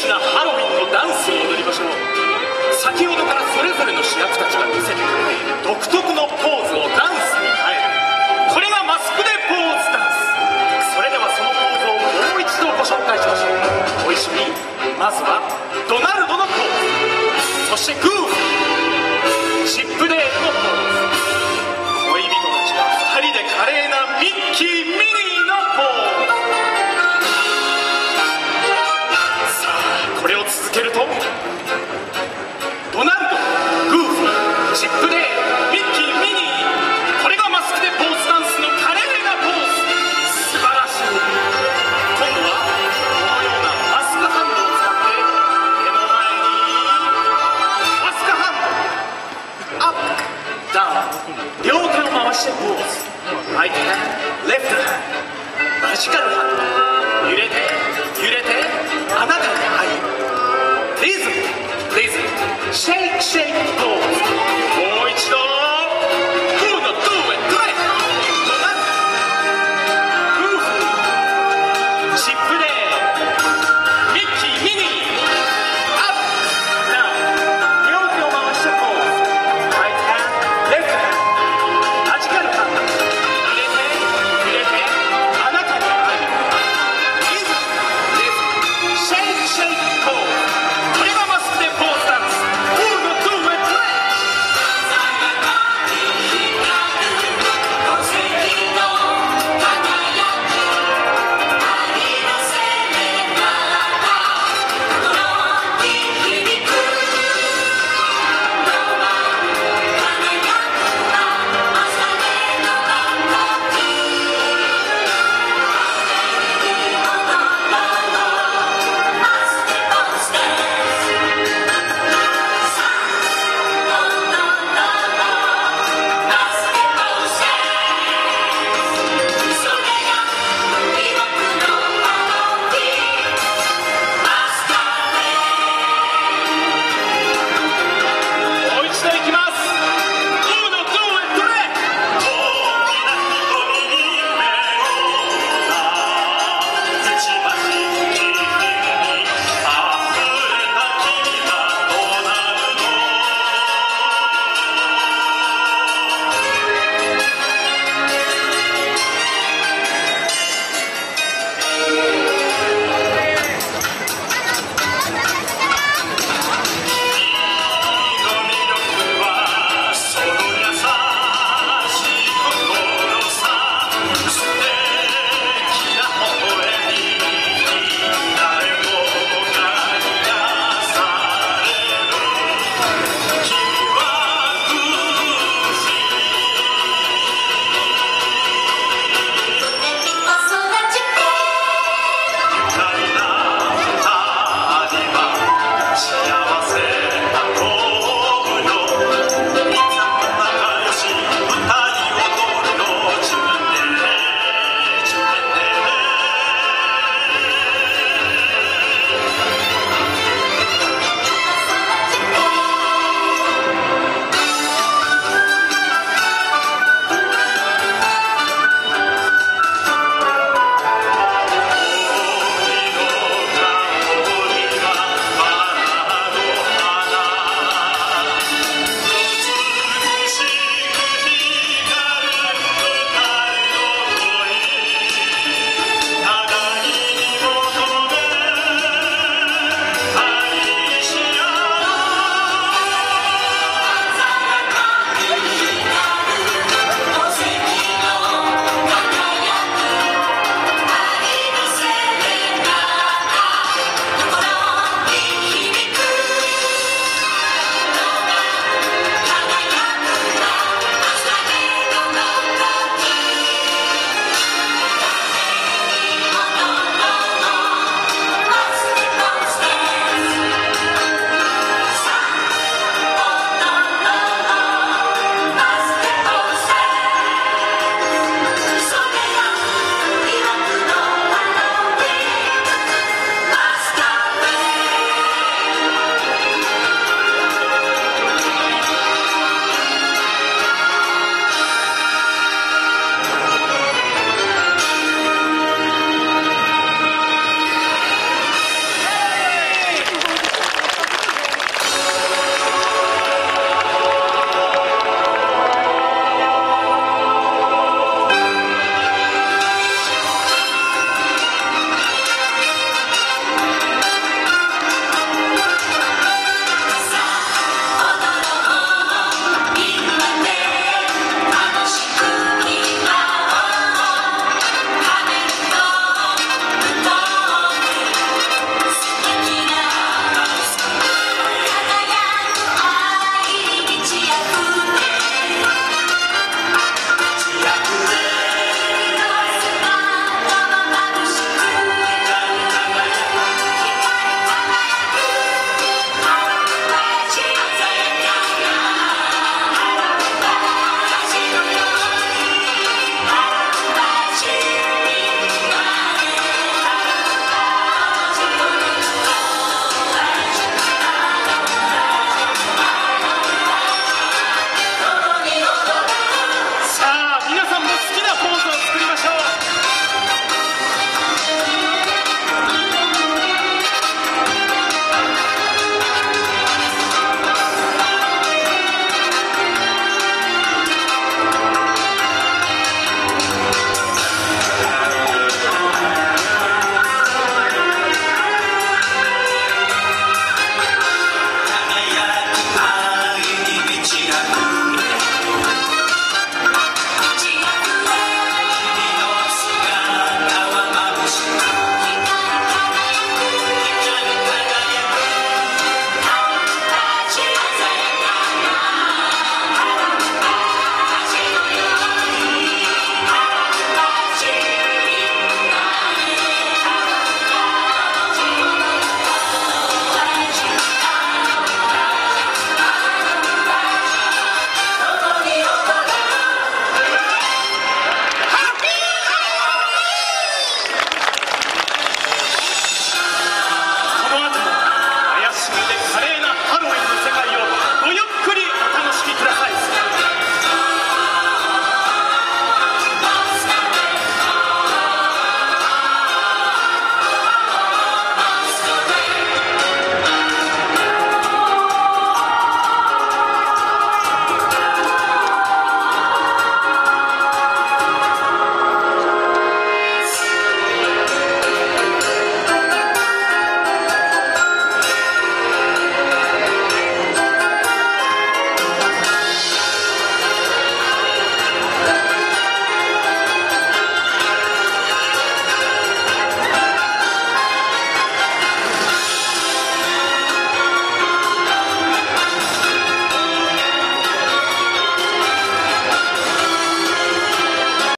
シュなハロウィンのダンスを踊りましょう。先ほどからそれぞれの主役たちが見せてくれている独特のポーズをダンスに変える。これがマスクでポーズダンス。それではそのポーズをもう一度ご紹介しましょう。ご一緒に。まずはドナルドのポーズ、そしてグーフィー、チップデールのポーズ、恋人たちは2人で華麗なミッキー・ミニーのポーズ。さあこれを続けるとドナルド、グーフィー、チップデール、ミッキー、ミニー、これがマスクでポーズダンスの華麗なポーズ。素晴らしい。今度はこのようなマスクハンドを使って手の前にマスクハンド、アップダウン、両手を回してポーズ。ライトハンド、レフトハンド、マジカルハンド、揺れて揺れてあなたに会える。リズムリズム、シェイクシェイクポーズ。